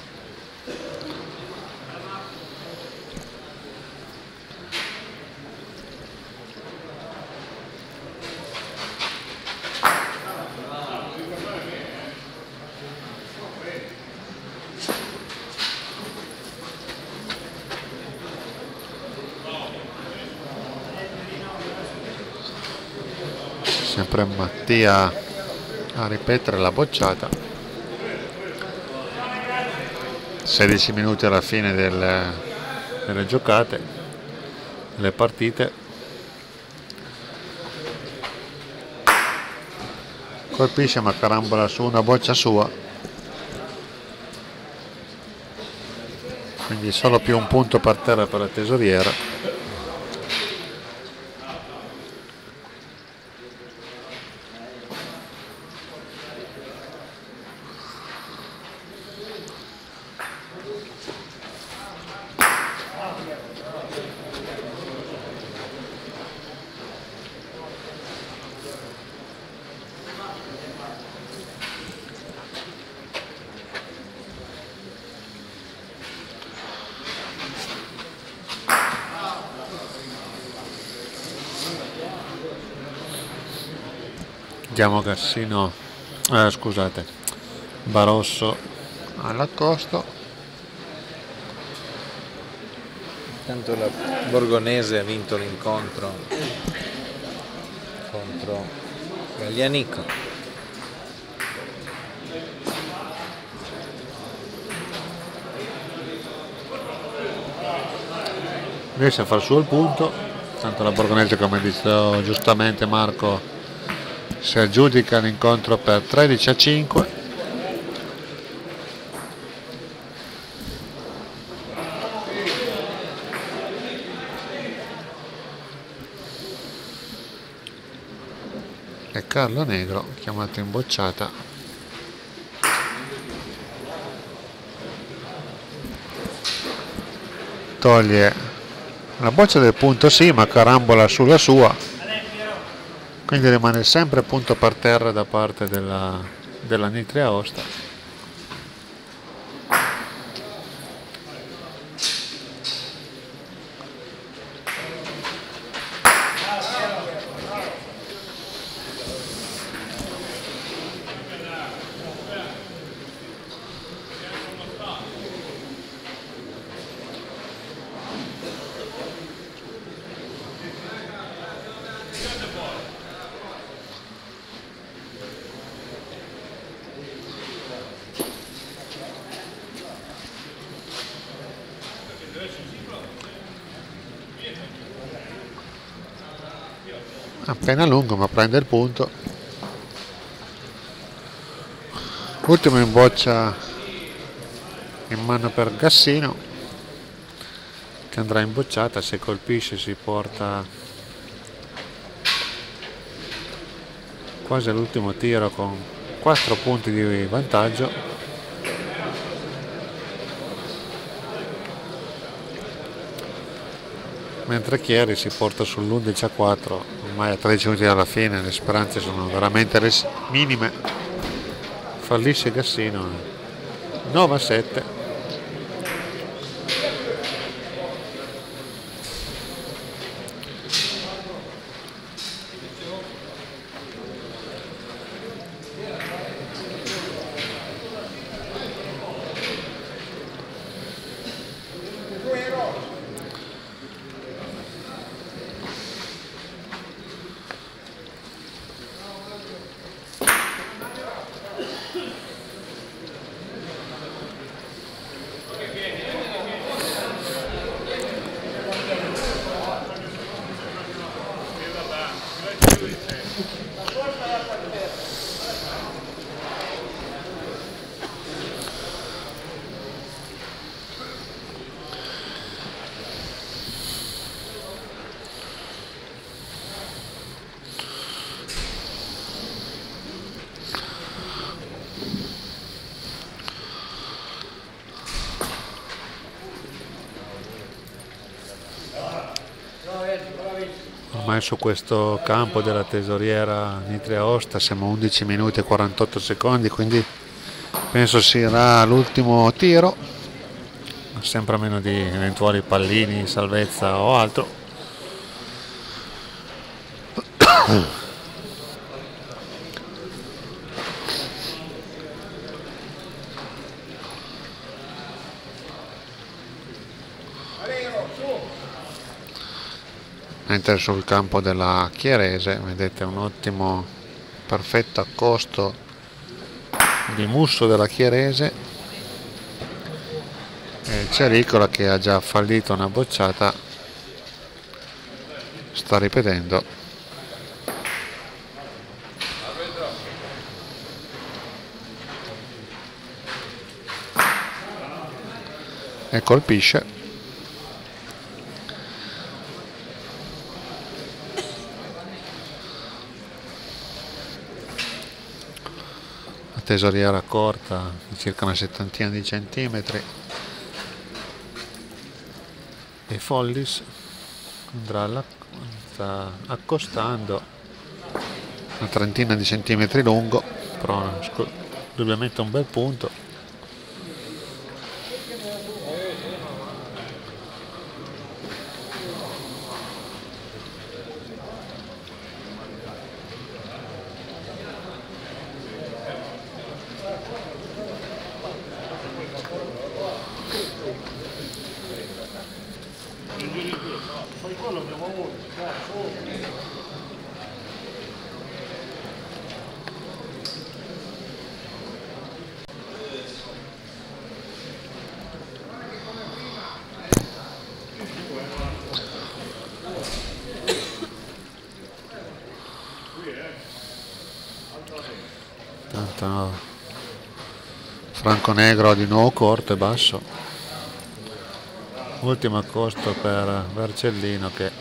Sempre Mattia a ripetere la bocciata. 16 minuti alla fine delle giocate, delle partite. Colpisce ma carambola su una boccia sua, quindi solo più un punto per terra per la tesoriera. Diamo Gassino, scusate, Barosso all'accosto. Intanto la Borgonese ha vinto l'incontro contro Gaglianico. Riesce a far su il punto, tanto la Borgonese, come ha detto giustamente Marco, si aggiudica l'incontro per 13-5. E Carlo Negro chiamato in bocciata. toglie la boccia del punto, sì, ma carambola sulla sua, quindi rimane sempre punto per terra da parte della Nitria Aosta. Appena lungo, ma prende il punto. Ultimo in boccia in mano per Gassino, che andrà in bocciata. Se colpisce si porta quasi all'ultimo tiro con 4 punti di vantaggio. Mentre Chieri si porta sull'11-4, ormai a 13 minuti alla fine, le speranze sono veramente minime. Fallisce Gassino, 9-7. Ormai su questo campo della tesoriera Nitria Aosta siamo 11 minuti e 48 secondi, quindi penso sia l'ultimo tiro, sempre a meno di eventuali pallini, salvezza o altro. Mentre sul campo della Chierese vedete un ottimo, perfetto accosto di Musso della Chierese e Ciaricola, che ha già fallito una bocciata, sta ripetendo e colpisce. Tesoriera corta di circa una settantina di centimetri, e Follis sta accostando una trentina di centimetri lungo, però indubbiamente un bel punto. Franco Negro di nuovo corto e basso. Ultimo accosto per Vercellino, che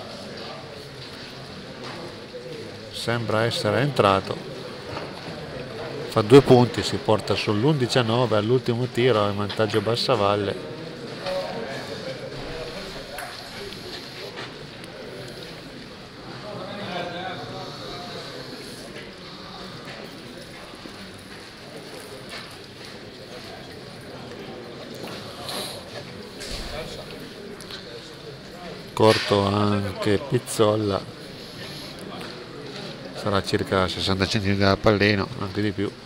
sembra essere entrato. Fa 2 punti, si porta sull'11-9 all'ultimo tiro in vantaggio Bassavalle. corto anche Pizzolla, sarà circa 60 cm dal pallino, anche di più.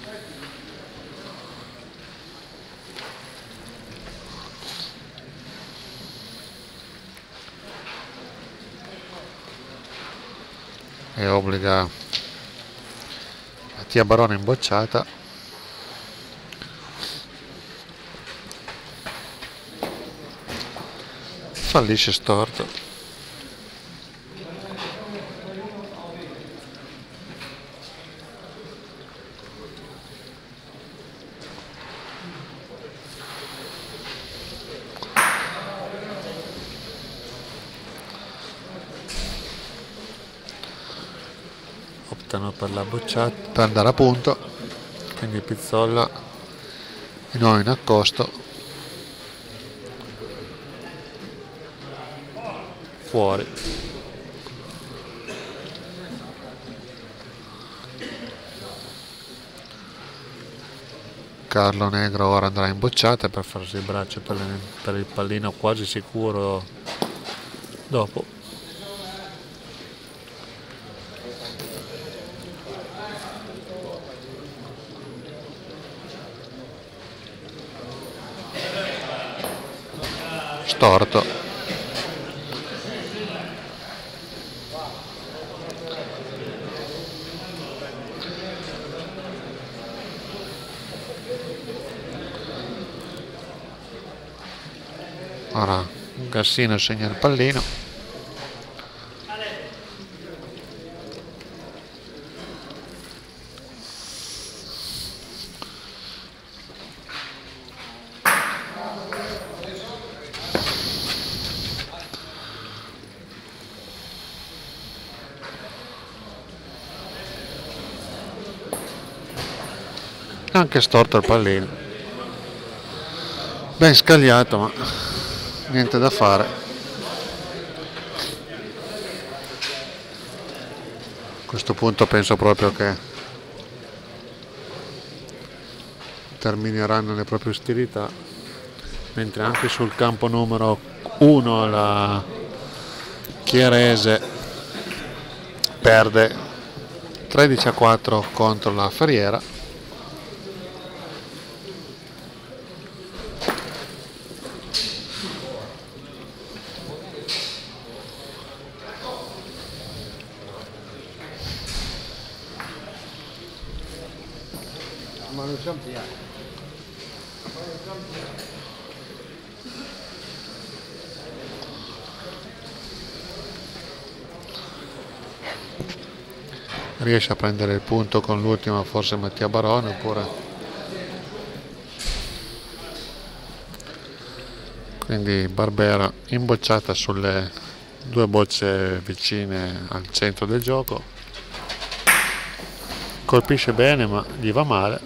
E obbliga Mattia Barone in bocciata. Fallisce storto. Optano per la bocciata, per andare a punto, quindi Pizzolla di nuovo in accosto, fuori. Carlo Negro ora andrà in bocciata per farsi il braccio per il pallino quasi sicuro dopo. Storto. Ora Gassino segna il pallino. Anche storto il pallino, ben scagliato, ma niente da fare. A questo punto penso proprio che termineranno le proprie ostilità, mentre anche sul campo numero 1 la Chiarese perde 13-4 contro la Ferriera. Riesce a prendere il punto con l'ultima, forse Mattia Barone, oppure quindi Barbera in bocciata sulle due bocce vicine al centro del gioco, colpisce bene ma gli va male.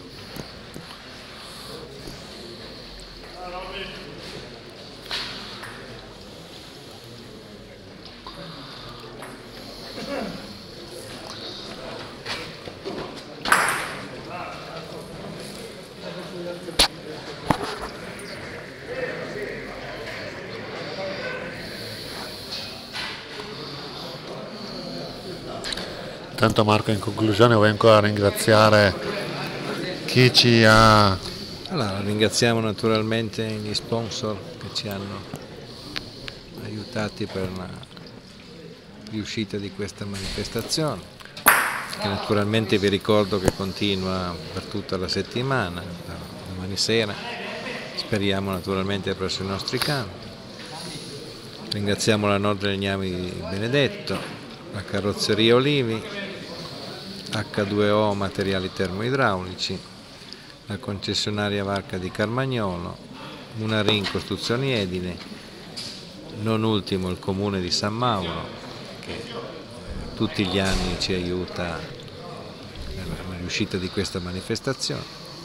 Tanto Marco, in conclusione vuoi ancora ringraziare chi ci ha... Allora, ringraziamo naturalmente gli sponsor che ci hanno aiutati per la riuscita di questa manifestazione, che naturalmente vi ricordo che continua per tutta la settimana, da domani sera, speriamo naturalmente presso i nostri campi. Ringraziamo la Nord Legnami di Benedetto, la carrozzeria Olivi, H2O materiali termoidraulici, la concessionaria Varca di Carmagnolo, Munarin Costruzioni Edili, non ultimo il comune di San Mauro che tutti gli anni ci aiuta nella riuscita di questa manifestazione,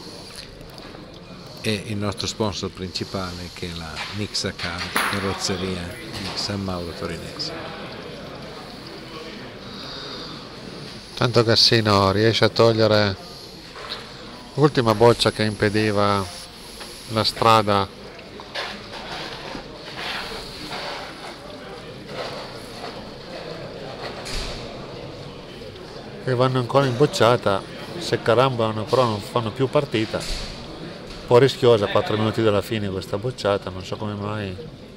e il nostro sponsor principale che è la Nixa Car, carrozzeria di San Mauro Torinese. Tanto Gassino riesce a togliere l'ultima boccia che impediva la strada che vanno ancora in bocciata, se carambano però non fanno più partita, un po' rischiosa, 4 minuti dalla fine questa bocciata, non so come mai.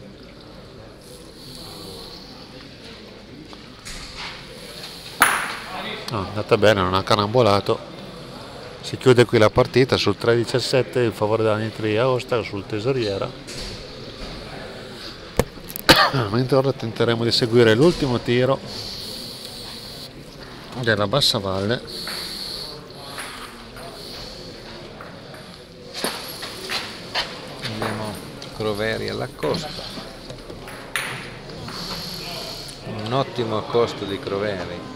No, è andata bene, non ha carambolato. Si chiude qui la partita sul 3-17 in favore della Nitria Aosta sul tesoriera. Mentre ora tenteremo di seguire l'ultimo tiro della Bassavalle. Abbiamo Croveri all'accosto, un ottimo accosto di Croveri.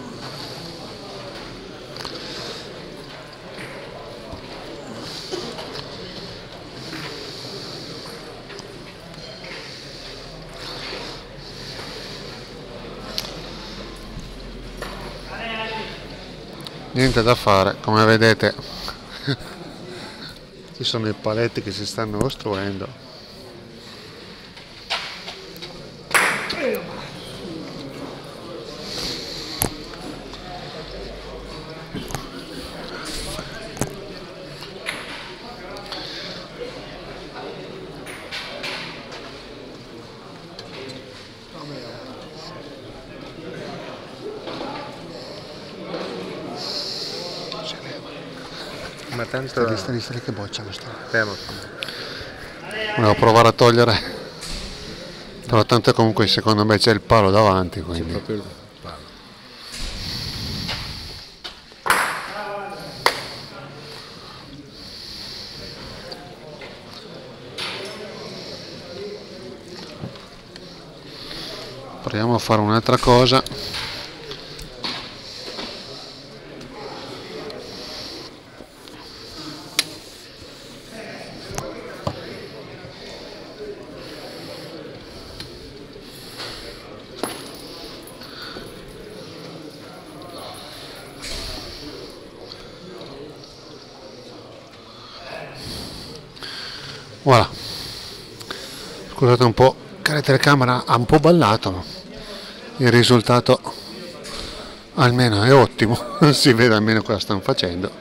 Niente da fare, come vedete ci sono i paletti che si stanno costruendo. Ma tanto Stai che boccia questo. fermo. Volevo provare a togliere, però tanto comunque secondo me c'è il palo davanti, C'è quindi. proprio il palo. Proviamo a fare un'altra cosa. Voilà. Scusate un po', che la telecamera ha un po' ballato, ma il risultato almeno è ottimo, si vede almeno cosa stanno facendo.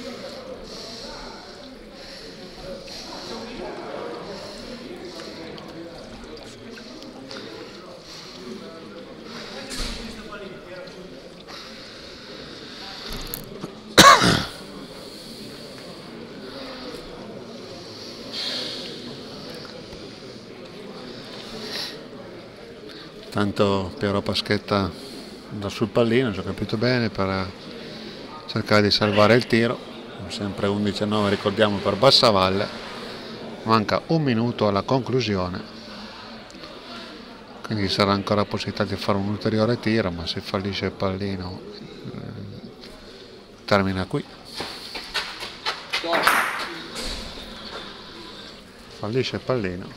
Tanto Piero Paschetta da sul pallino, se ho capito bene, per cercare di salvare il tiro. Sempre 11-9, ricordiamo, per Bassavalle. Manca un minuto alla conclusione, quindi sarà ancora possibilità di fare un ulteriore tiro, ma se fallisce il pallino termina qui. Fallisce il pallino.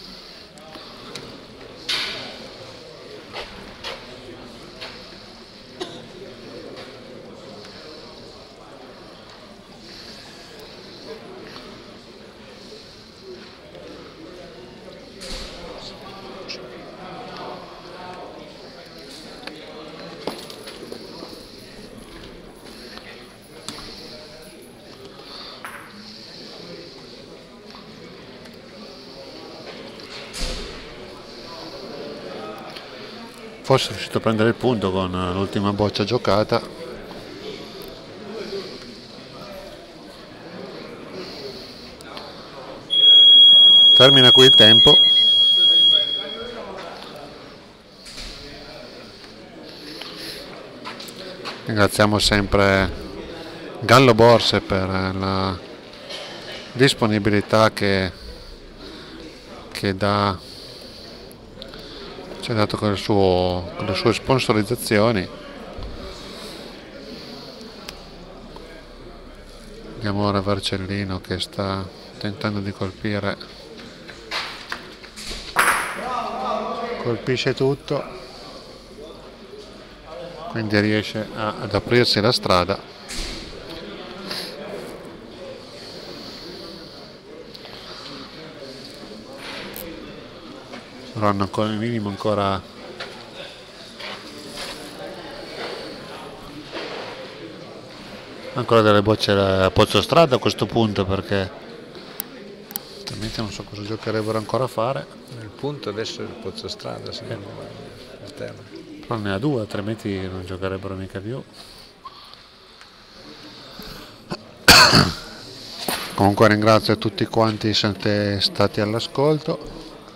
Forse è riuscito a prendere il punto con l'ultima boccia giocata. Termina qui il tempo. Ringraziamo sempre Gallo Borse per la disponibilità che ci ha dato con le sue sponsorizzazioni. Vediamo ora Vercellino che sta tentando di colpisce tutto, quindi riesce ad aprirsi la strada. Saranno ancora al minimo ancora delle bocce a Pozzostrada a questo punto, perché altrimenti non so cosa giocherebbero ancora a fare. Il punto adesso è il Pozzostrada, se non il terra. Però ne ha due, altrimenti non giocherebbero mica più. Comunque ringrazio tutti quanti siete stati all'ascolto.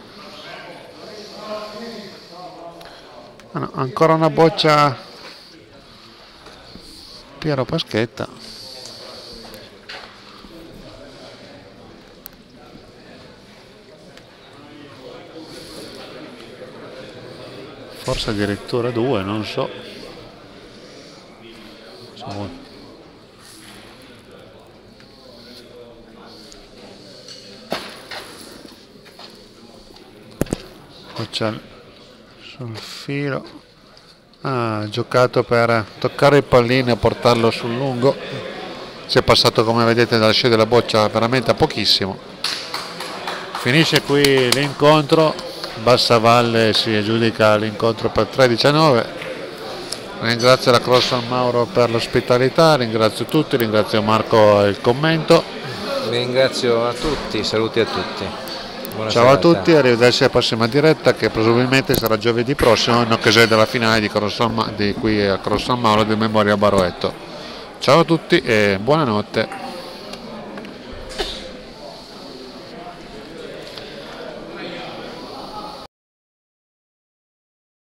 No, ancora una boccia Piero Paschetta. Forse addirittura due, non so. Boccia sul filo. Ha giocato per toccare il pallino e portarlo sul lungo. Si è passato, come vedete, dalla scia della boccia veramente a pochissimo. Finisce qui l'incontro. Bassavalle si aggiudica l'incontro per 13-9. Ringrazio la Cross San Mauro per l'ospitalità, ringrazio tutti, ringrazio Marco e il commento. Ringrazio a tutti, saluti a tutti. Buona Ciao serata. a tutti, arrivederci alla prossima diretta, che probabilmente sarà giovedì prossimo in occasione della finale di qui a Cross San Mauro di Memoria Baroetto. Ciao a tutti e buonanotte.